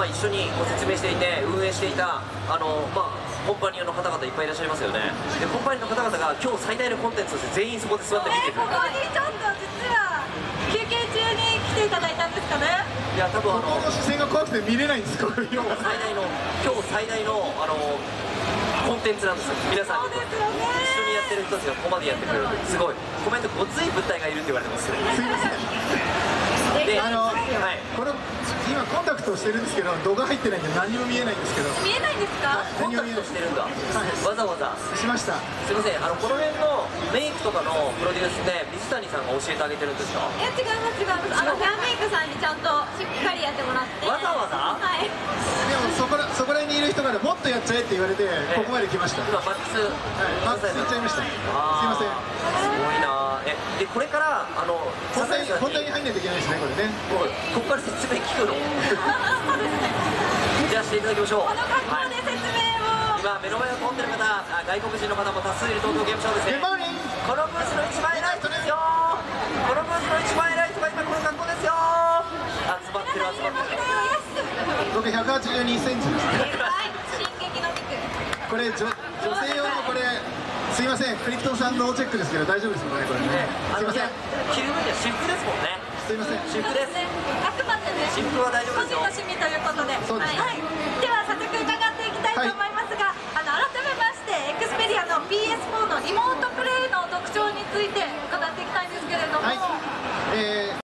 一緒にご説明していて運営していたコンパニオンの方々いっぱいいらっしゃいますよね。でコンパニオンの方々が今日最大のコンテンツとして全員そこで座って見てる。 ここにちょっと実は休憩中に来ていただいたんですかね。 いや多分この視線が怖くて見れないんですか。 今日最大のコンテンツなんですよ。皆さんにそうですよね。 一緒にやってる人たちがここまでやってくれるんですごいコメントごつい物体がいるって言われてますよ。 すいません。 ではい、この今コンタクトをしてるんですけど、度が入ってないんで何も見えないんですけど。 見えないんですか。 コンタクトしてるんだ、わざわざしました。 すいません、この辺のメイクとかのプロデュースで水谷さんが教えてあげてるんですか。 いや違います違います。ヘアメイクさんにちゃんとしっかりやってもらって。 わざわざ。 はい。 でもそこら辺にいる人からもっとやっちゃえって言われてここまで来ました。 今マックスマックスいっちゃいました。すいません。 すごいな。でこれから本題に入んないといけないですねこれね。 ここから説明聞くの。じゃあしていただきましょう。 この格好で説明を。 今目の前を通ってる方、外国人の方も多数いる東京ゲームショウですね。このブースの一番偉い人ですよ。このブースの一番偉い人が今この格好ですよ。集まってる集まってる。 僕182センチですね。 はい。進撃の肉。 これ女性用のこれすいません、クリプトンさんノーチェックですけど大丈夫ですよねこれね。すいません。 着る分には私服ですもんね。 すいません。 私服です。 あくまでね。 私服は大丈夫個ですよ。 人の趣味ということで。 そうですね。 はい。では早速伺っていきたいと思いますが、改めましてエクスペリアの PS4 のリモートプレイの特徴について伺っていきたいんですけれども。 はい。